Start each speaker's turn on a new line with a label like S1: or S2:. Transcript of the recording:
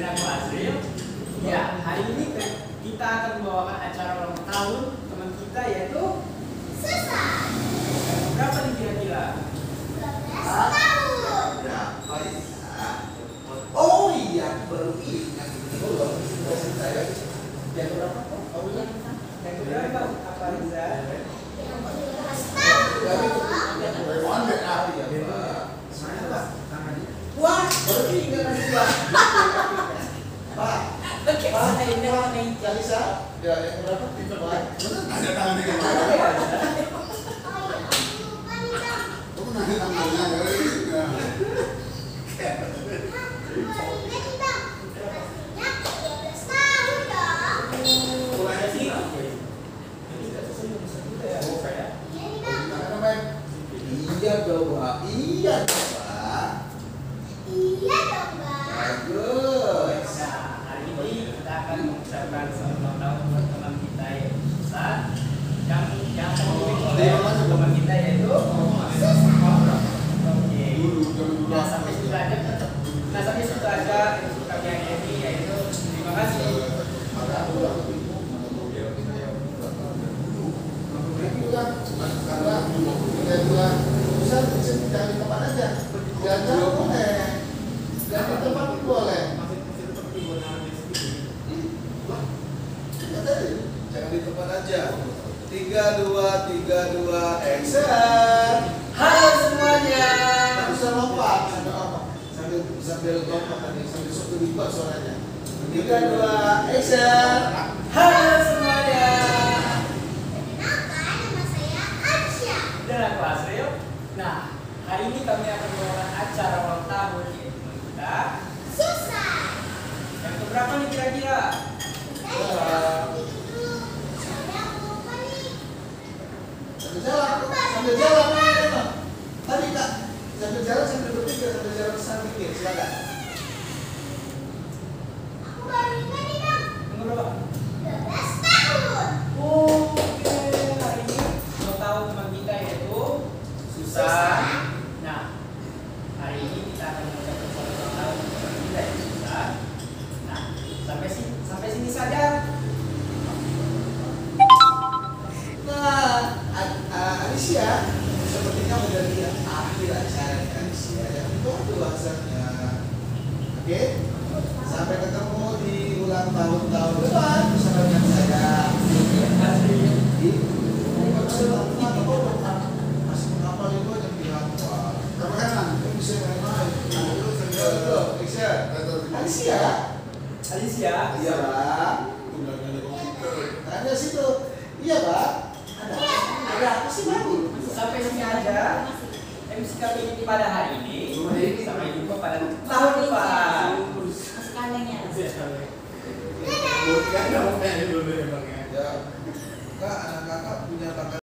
S1: Dan aku Azril. Ya, hari ini kita akan membawakan acara ulang tahun teman kita yaitu
S2: Susan.
S1: Berapa nih kira-kira?
S2: 12 tahun.
S3: Berapa ya? Oh iya, baru ingat.
S1: Yang berapa kok? Oh iya. Yang berapa? Apa Riza?
S2: Yang 12 tahun.
S3: Wah, baru ingat lagi Pak. Pak, Pak, Lisa, ya yang berapa? Pak, ada tangannya yang mana?
S2: Oh iya, aku lupa nih dong.
S3: Kamu nanya tangannya,
S2: Baru ingat nih dong. Pastinya 12 tahun dong.
S1: Mulai sih. Ini kita sesuai juga ya. Oh, kayak.
S2: Iya nih dong.
S3: Iya dong, Pak. Iya dong, Pak.
S2: Iya dong, Bang.
S3: Bagus.
S1: Nah, hari ini kita akan mengucapkan selamat ulang tahun buat teman kita yaitu Susan. Yang akan dipimpin oleh teman kita yaitu Oke. Nah, sampai situ aja. Nah, sampai situ aja untuk kami yang ini yaitu terima kasih.
S3: Jangan di tempat aja. Jangan boleh. Jangan di tempat pun boleh. Jangan di tempat aja. 3, 2, action.
S1: Halo semuanya.
S3: Bisa lompat, sambil lompat tadi, sambil suatu lipat suaranya. 3, 2, action.
S1: Halo semuanya.
S2: Perkenalkan, nama saya Aisyah.
S1: Dan aku Azril. Nah, hari ini kami akan membawakan acara ulang tahun yaitu teman kita.
S2: Susan.
S1: Yang keberapa nih kira-kira?
S3: Sambil jalan. Tadi Kak, sambil jalan sambil berpikir, sambil jalan sambil pikir, silakan.
S2: Aku baru ingat nih dong.
S1: Yang keberapa?
S2: 12 tahun.
S1: Oke, hari ini ulang tahun teman kita yaitu Susan. Nah, hari ini kita akan mengucapkan selamat ulang tahun untuk teman kita yaitu Susan. Nah, sampai sini saja.
S3: Nah, Alicia, sepertinya menjadi yang akhir acara ini Alicia. Yang itu bahasanya. Oke? Sampai ketemu di ulang tahun depan bersama dengan saya. Masih menghafal itu aja bilang wah. Kamu kan bisa main-main. Alicia.
S1: Alicia.
S3: Iya, Bang. Tanya situ. Iya, Bang. Ada apa sih, Bang?
S1: Sampai sini aja MC kami pada hari ini. Sampai jumpa pada tahun depan.
S2: Sekalanya.
S3: Ya. Kak, anak kakak punya bakat